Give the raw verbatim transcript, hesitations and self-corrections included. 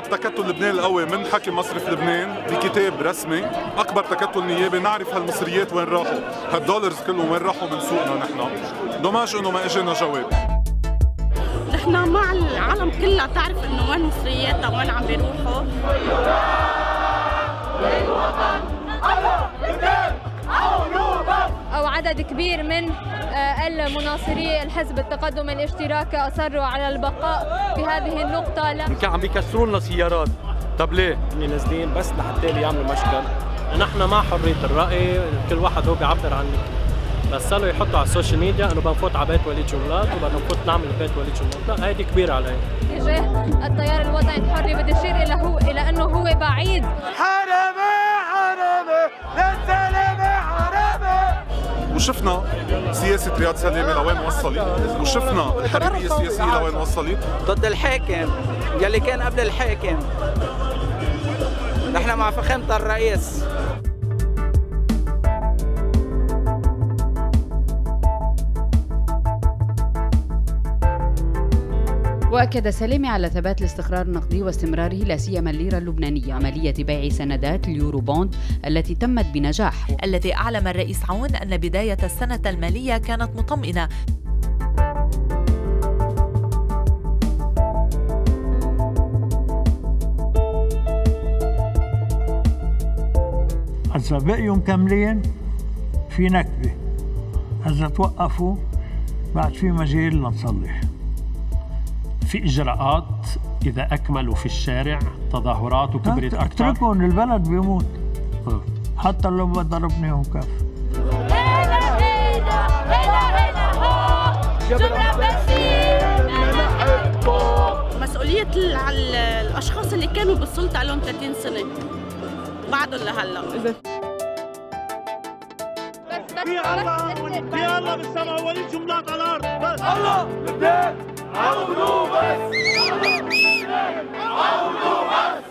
تكتل لبنان القوي من حكي مصرف لبنان بكتاب رسمي اكبر تكتل نيابي نعرف هالمصريات وين راحوا، هالدولارز كلهم وين راحوا من سوقنا نحن. دوماج انه ما اجانا جواب. نحن مع العالم كلها تعرف انه وين مصرياتها وين عم بيروحوا. أو عدد كبير من المناصري الحزب التقدم الاشتراكي أصروا على البقاء في هذه النقطة. لا كان عم بيكسروا لنا سيارات، طب ليه؟ نازلين بس لحتى يعملوا مشكل. نحن مع حرية الرأي، كل واحد هو بيعبر عن، بس صاروا يحطوا على السوشيال ميديا انه بنفوت على بيت وليد جملات وبدنا نفوت نعمل بيت وليد جملات، لا هيدي كبيرة علي. تجاه التيار الوطني الحري بدي اشير الى هو الى انه هو بعيد. حرامي حرامي للسلامة حرامي. وشفنا سياسة رياض سلامة لوين وصلت، وشفنا الحربية السياسية لوين وصلت. ضد الحاكم يلي كان قبل الحاكم. نحن مع فخامة الرئيس. وأكد سلامة على ثبات الاستقرار النقدي واستمراره لا سيما الليرة اللبنانية، عملية بيع سندات اليورو بوند التي تمت بنجاح. الذي أعلم الرئيس عون أن بداية السنة المالية كانت مطمئنة. إذا بقيوا مكملين في نكبة، إذا توقفوا بعد في مجال لنصلح. في إجراءات إذا أكملوا في الشارع تظاهرات وكبرت أكثر. اتركهم البلد بيموت حتى لو ما ضربناهم كف. مسؤولية الأشخاص اللي كانوا بالسلطة لهم ثلاثين سنة بعدهم لهلا. في الله في الله بالسماء وليد جملات على الأرض. بس الله لبنان عودوا بس. عودوا بس.